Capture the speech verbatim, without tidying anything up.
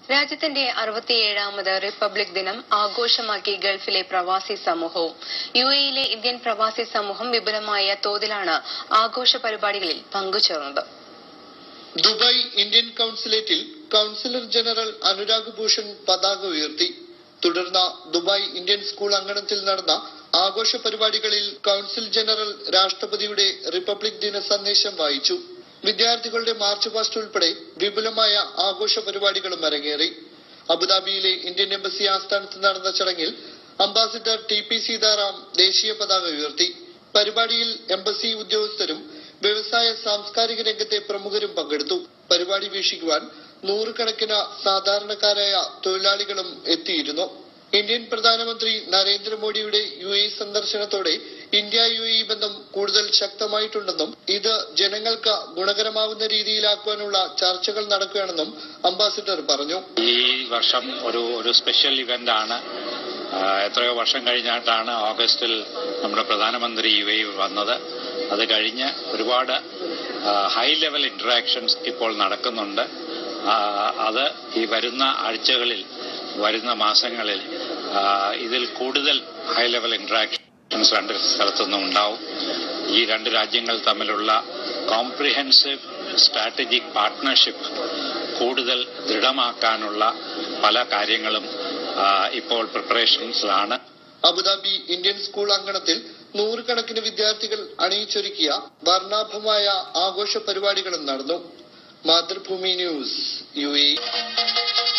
രാജ്യത്തിന്റെ അറുപത്തിയേഴാമത് റിപ്പബ്ലിക് ദിനം ആഘോഷമാക്കി ഗൾഫിലെ പ്രവാസി സമൂഹവും. യു എയിലെ ഇന്ത്യൻ പ്രവാസി സമൂഹം വിപുലമായ തോതിലാണ് ആഘോഷ പരിപാടികളിൽ പങ്കുചേർന്നത്. ദുബായ് ഇന്ത്യൻ കൌൺസിലേറ്റിൽ കൌൺസിലർ ജനറൽ അനുരാഗ് ഭൂഷൺ പതാക ഉയർത്തി. തുടർന്ന് ദുബായ് ഇന്ത്യൻ സ്കൂൾ അങ്കണത്തിൽ നടന്ന ആഘോഷ പരിപാടികളിൽ കൌൺസിൽ ജനറൽ രാഷ്ട്രപതിയുടെ റിപ്പബ്ലിക് ദിന സന്ദേശം വായിച്ചു. വിദ്യാർത്ഥികളുടെ മാർച്ച് പാസ്റ്റ് ഉൾപ്പെടെ വിപുലമായ ആഘോഷ പരിപാടികളും അരങ്ങേറി. അബുദാബിയിലെ ഇന്ത്യൻ എംബസി ആസ്ഥാനത്ത് നടന്ന ചടങ്ങിൽ അംബാസിഡർ ടി പി സീതാറാം ദേശീയ പതാക ഉയർത്തി. പരിപാടിയിൽ എംബസി ഉദ്യോഗസ്ഥരും വ്യവസായ സാംസ്കാരിക രംഗത്തെ പ്രമുഖരും പങ്കെടുത്തു. പരിപാടി വീക്ഷിക്കുവാൻ നൂറുകണക്കിന് സാധാരണക്കാരായ തൊഴിലാളികളും എത്തിയിരുന്നു. ഇന്ത്യൻ പ്രധാനമന്ത്രി നരേന്ദ്രമോദിയുടെ യു എ സന്ദർശനത്തോടെ ഇന്ത്യ യു എ ബന്ധം കൂടുതൽ ശക്തമായിട്ടുണ്ടെന്നും ഇത് ജനങ്ങൾക്ക് ഗുണകരമാവുന്ന രീതിയിലാക്കുവാനുള്ള ചർച്ചകൾ നടക്കുകയാണെന്നും അംബാസിഡർ പറഞ്ഞു. ഈ വർഷം ഒരു ഒരു സ്പെഷ്യൽ ഇവന്റ് ആണ്. എത്രയോ വർഷം കഴിഞ്ഞിട്ടാണ് ഓഗസ്റ്റിൽ നമ്മുടെ പ്രധാനമന്ത്രി യു എ വന്നത്. അത് കഴിഞ്ഞ് ഒരുപാട് ഹൈ ലെവൽ ഇന്ററാക്ഷൻസ് ഇപ്പോൾ നടക്കുന്നുണ്ട്. അത് ഈ വരുന്ന ആഴ്ചകളിൽ വരുന്ന മാസങ്ങളിൽ ഇതിൽ കൂടുതൽ ഹൈ ലെവൽ ഇന്ററാക്ഷൻസ് രണ്ട് സ്ഥലത്തുനിന്നും ഉണ്ടാവും. ഈ രണ്ട് രാജ്യങ്ങൾ തമ്മിലുള്ള കോംപ്രിഹെൻസീവ് സ്ട്രാറ്റജിക് പാർട്ട്ണർഷിപ്പ് കൂടുതൽ ദൃഢമാക്കാനുള്ള പല കാര്യങ്ങളും ഇപ്പോൾ പ്രിപ്പറേഷൻസിലാണ്. അബുദാബി ഇന്ത്യൻ സ്കൂൾ അങ്കണത്തിൽ നൂറുകണക്കിന് വിദ്യാർത്ഥികൾ അണിയിച്ചൊരുക്കിയ വർണ്ണാഭമായ ആഘോഷ പരിപാടികളും നടന്നു. Mathrubhumi news, U A.